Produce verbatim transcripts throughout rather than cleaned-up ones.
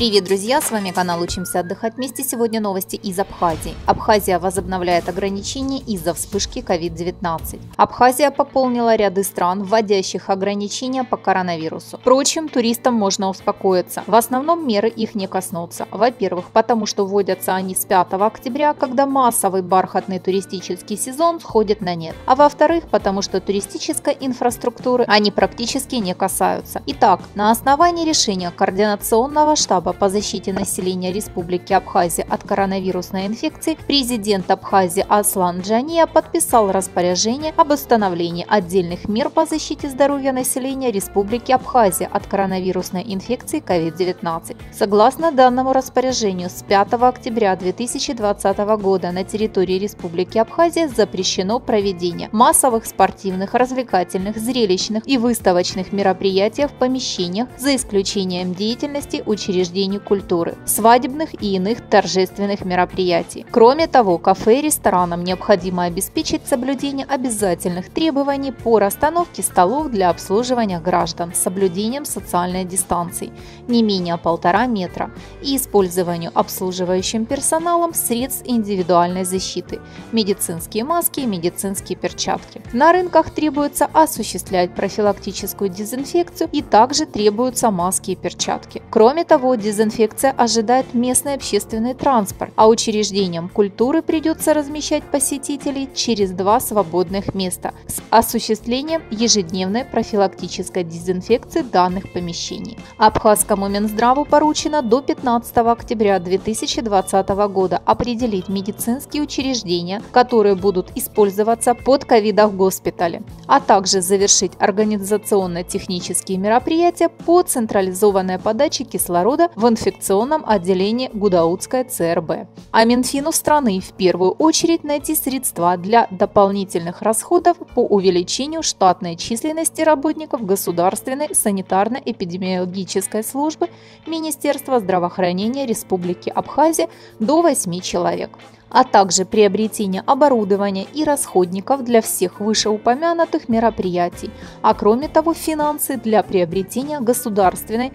Привет, друзья! С вами канал «Учимся отдыхать вместе». Сегодня новости из Абхазии. Абхазия возобновляет ограничения из-за вспышки ковид девятнадцать. Абхазия пополнила ряды стран, вводящих ограничения по коронавирусу. Впрочем, туристам можно успокоиться. В основном меры их не коснутся. Во-первых, потому что вводятся они с пятого октября, когда массовый бархатный туристический сезон сходит на нет. А во-вторых, потому что туристической инфраструктуры они практически не касаются. Итак, на основании решения Координационного штаба по защите населения Республики Абхазия от коронавирусной инфекции президент Абхазии Аслан Джания подписал распоряжение об установлении отдельных мер по защите здоровья населения Республики Абхазия от коронавирусной инфекции ковид девятнадцать. Согласно данному распоряжению, с пятого октября две тысячи двадцатого года на территории Республики Абхазия запрещено проведение массовых спортивных, развлекательных, зрелищных и выставочных мероприятий в помещениях, за исключением деятельности учреждений культуры, свадебных и иных торжественных мероприятий. Кроме того, кафе и ресторанам необходимо обеспечить соблюдение обязательных требований по расстановке столов для обслуживания граждан с соблюдением социальной дистанции не менее полтора метра и использованию обслуживающим персоналом средств индивидуальной защиты, медицинские маски и медицинские перчатки. На рынках требуется осуществлять профилактическую дезинфекцию и также требуются маски и перчатки. Кроме того, дезинфекция ожидает местный общественный транспорт, а учреждениям культуры придется размещать посетителей через два свободных места с осуществлением ежедневной профилактической дезинфекции данных помещений. Абхазскому Минздраву поручено до пятнадцатого октября две тысячи двадцатого года определить медицинские учреждения, которые будут использоваться под ковид-госпитали, а также завершить организационно-технические мероприятия по централизованной подаче кислорода в инфекционном отделении Гудаутской ЦРБ. А Минфину страны в первую очередь найти средства для дополнительных расходов по увеличению штатной численности работников Государственной санитарно-эпидемиологической службы Министерства здравоохранения Республики Абхазия до восьми человек, а также приобретение оборудования и расходников для всех вышеупомянутых мероприятий, а кроме того финансы для приобретения Государственной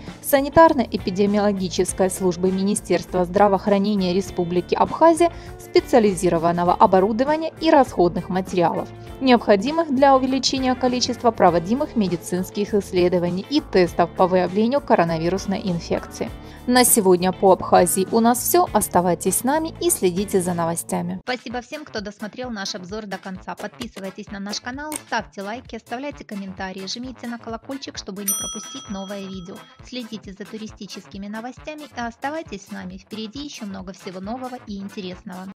санитарно-эпидемиологической службы Министерства здравоохранения Республики Абхазия специализированного оборудования и расходных материалов, необходимых для увеличения количества проводимых медицинских исследований и тестов по выявлению коронавирусной инфекции. На сегодня по Абхазии у нас все. Оставайтесь с нами и следите за новостями. Спасибо всем, кто досмотрел наш обзор до конца. Подписывайтесь на наш канал, ставьте лайки, оставляйте комментарии, жмите на колокольчик, чтобы не пропустить новое видео. Следите за туристическими новостями и оставайтесь с нами. Впереди еще много всего нового и интересного.